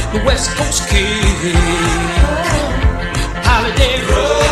the West Coast kid. Holiday Road.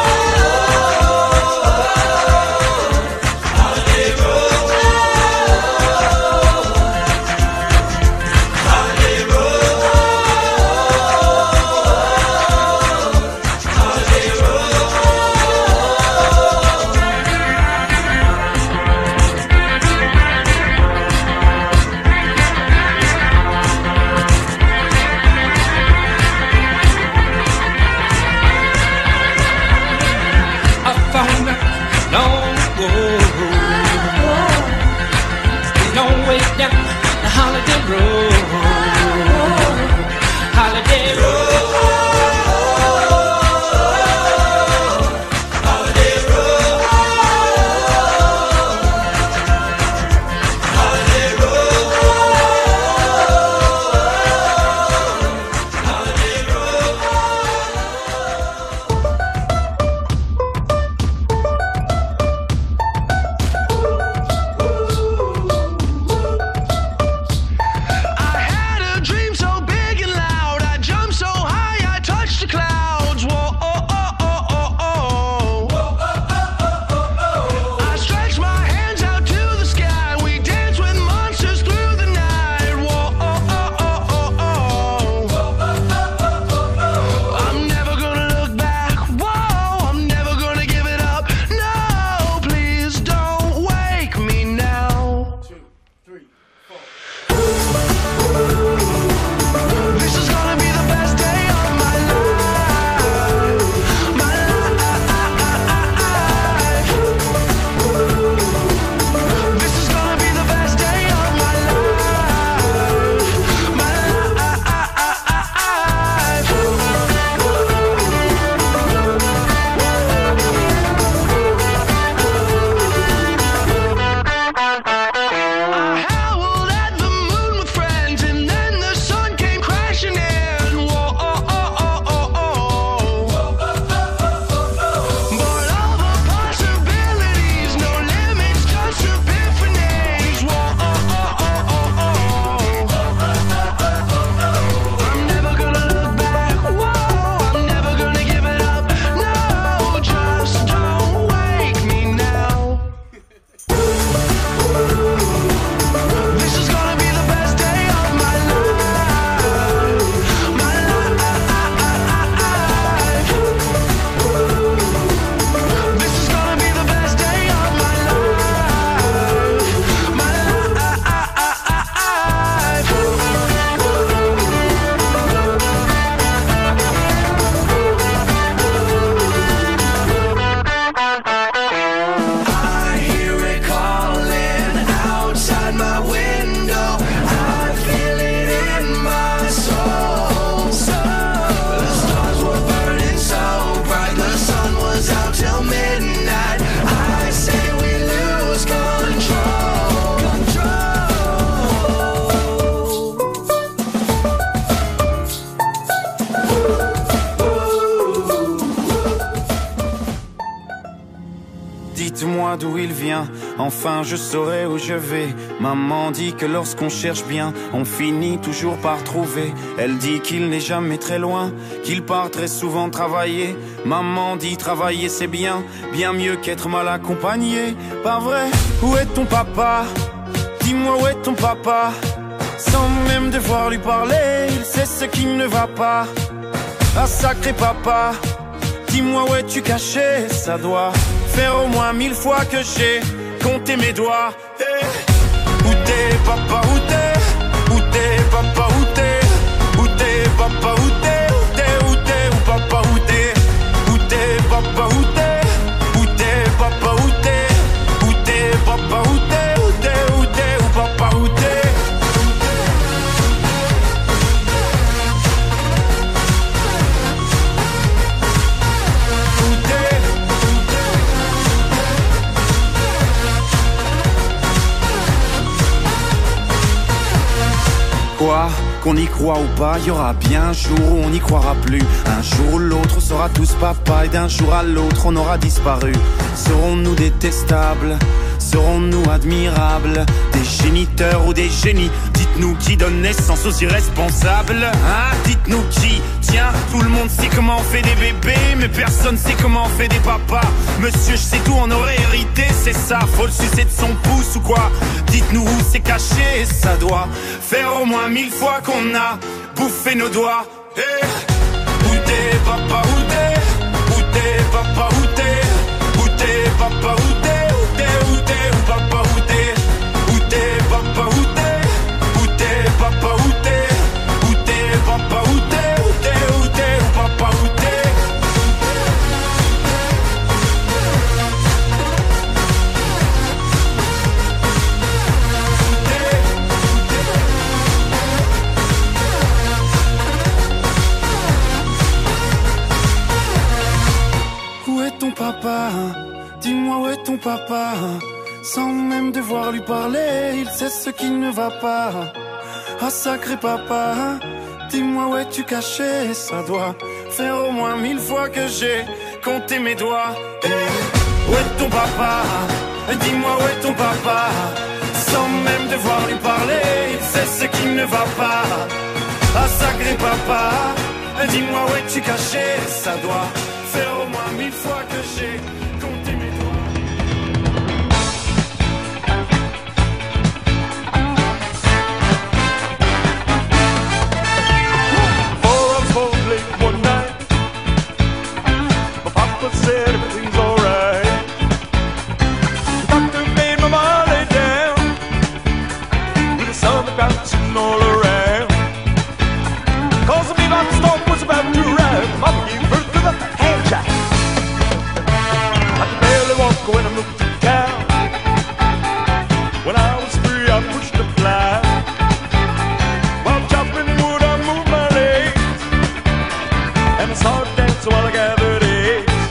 Dites-moi d'où il vient, enfin je saurai où je vais. Maman dit que lorsqu'on cherche bien, on finit toujours par trouver. Elle dit qu'il n'est jamais très loin, qu'il part très souvent travailler. Maman dit travailler c'est bien, bien mieux qu'être mal accompagné. Pas vrai? Où est ton papa? Dis-moi où est ton papa? Sans même devoir lui parler, il sait ce qui ne va pas. Ah sacré papa, dis-moi où es-tu caché? Ça doit faire au moins 1000 fois que j'ai compté mes doigts. Hey. Où t'es papa, où t'es? Où t'es papa, où t'es? Où t'es papa, où t'es? Où t'es, où t'es, où papa, où t'es? Où t'es papa, où t'es? Où t'es papa, où t'es? Où t'es papa, où t'es? Où t'es, où t'es, où papa, où t'es? Quoi? Qu'on y croit ou pas, y aura bien un jour où on n'y croira plus. Un jour ou l'autre on sera tous papa, et d'un jour à l'autre on aura disparu. Serons-nous détestables? serons-nous admirables? Des géniteurs ou des génies? Dites-nous qui donne naissance aux irresponsables, hein? Dites-nous qui? Tiens, tout le monde sait comment on fait des bébés, mais personne sait comment on fait des papas. Monsieur, je sais tout, on aurait hérité, c'est ça. Faut le sucer de son pouce ou quoi? Dites-nous où c'est caché, ça doit faire au moins 1000 fois qu'on a bouffé nos doigts. Hey. Où t'es, papa, où t'es? Où t'es, papa, où t'es? Où t'es, papa, où t'es? Où t'es, où t'es, où papa, où t'es? Où t'es, papa, où t'es? Où t'es, papa, où t'es? Où t'es, papa, où t'es? Où t'es, où t'es, où papa, où t'es? Où est ton papa? Dis-moi où est ton papa? Sans même devoir lui parler, il sait ce qui ne va pas. Ah sacré papa, dis-moi où es-tu caché? Ça doit faire au moins 1000 fois que j'ai compté mes doigts. Hey. Où est ton papa? Dis-moi où est ton papa? Sans même devoir lui parler, il sait ce qui ne va pas. Ah sacré papa, dis-moi où es-tu caché? Ça doit faire au moins 1000 fois que j'ai compté mes doigts. Said everything's alright. The doctor made my mom lay down with the sun bouncing all around. Cause me like the storm was about to rise. Mama gave birth to the hand child. I could barely walk when I moved to town. When I was 3 I pushed a fly. While chopping wood I moved my legs, and I saw her dance while I gathered eggs.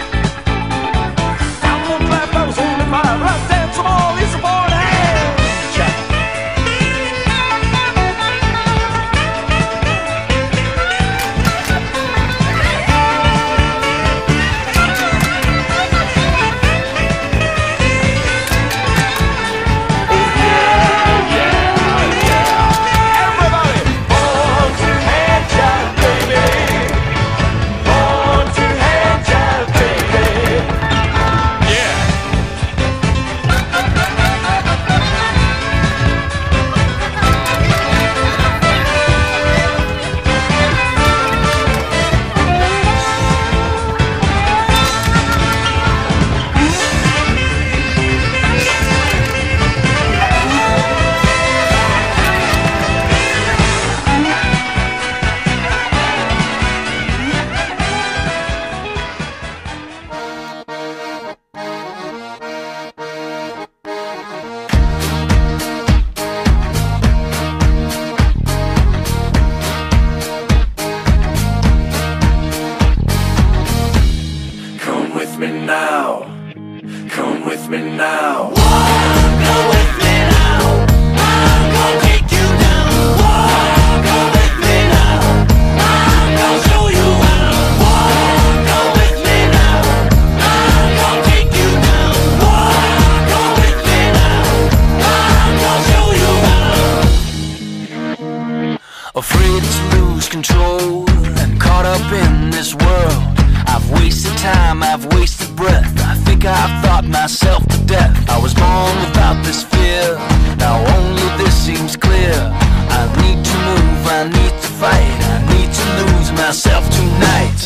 Afraid to lose control and caught up in this world. I've wasted time, I've wasted breath. I think I've thought myself to death. I was born without this fear, now only this seems clear. I need to move, I need to fight, I need to lose myself tonight.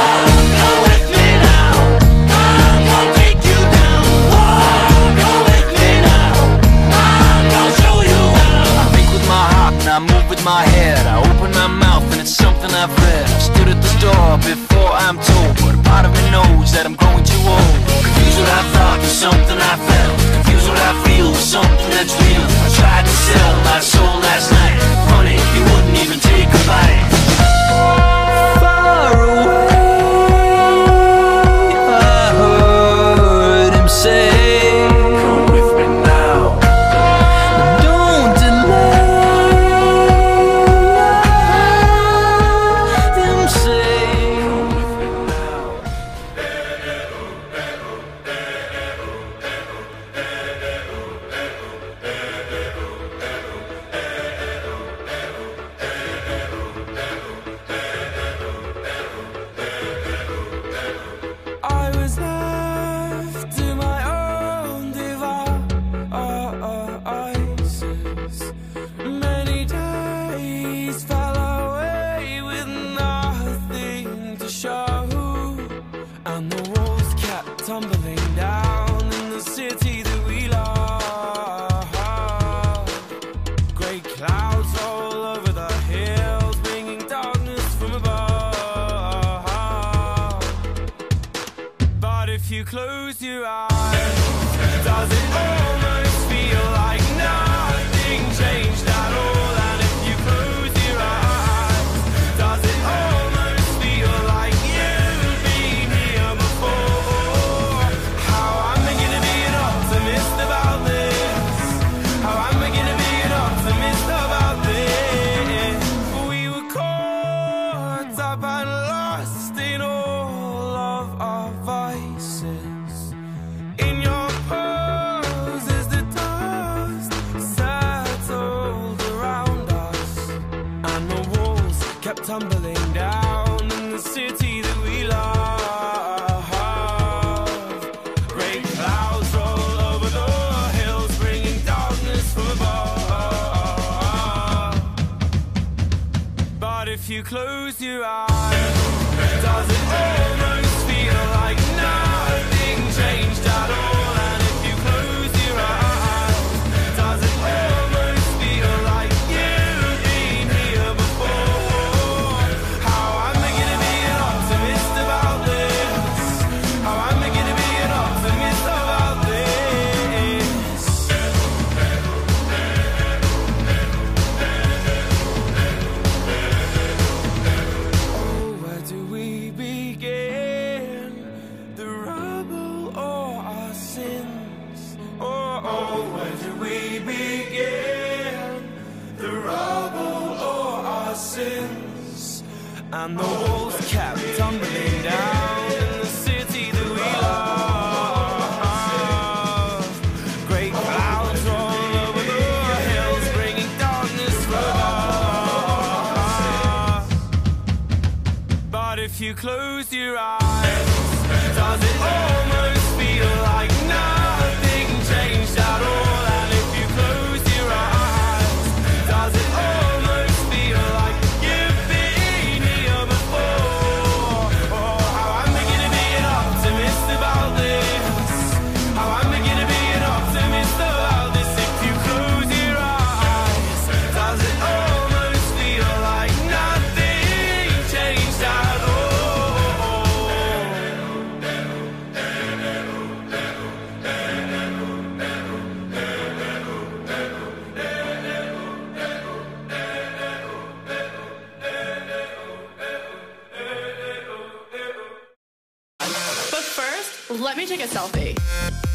Go with me now, I'm gonna take you down. Go with me now, I'm gonna show you how. I think with my heart and I move with my head. I open my mouth and it's something I've read. I've stood at the door before I'm told, but a part of me knows that I'm growing too old. Confused what I thought with something I felt, confused what I feel with something that's real. I tried to sell my soul last night. Funny, you wouldn't even take a bite. Far away, I heard him say, come with me now, don't delay. Them say, come with me now. Grey clouds roll over the hills, bringing darkness from above. But if you close your eyes, does it almost feel like nothing changed at all? And if you close your eyes, does it almost feel like you've been here before? How am I gonna be an optimist about this? How am I gonna be an optimist about this? We were caught up and lost in all of our vices. In your pose as the dust settled around us, and the walls kept tumbling down in the city that we love. Great clouds roll over the hills, bringing darkness from above. But if you close your eyes, does it almost feel like nothing changed at all? And if you close your eyes, does it almost feel like you've been here before? How am I gonna be an optimist about this? How am I gonna be an optimist about this? Oh, where do we begin? The rubble or our sins? Oh, where do we begin? The rubble or our sins? And the walls kept tumbling down in the city that we love. Great clouds roll over the hills, bringing darkness from above. But if you close your eyes, does it almost feel like nothing changed at all? And if you close your eyes, does it almost feel like you've been here before? Oh, how am I gonna be an optimist about this? How am I gonna be an optimist about this? If you close your eyes, does it almost feel like nothing changed at all? But first, let me take a selfie.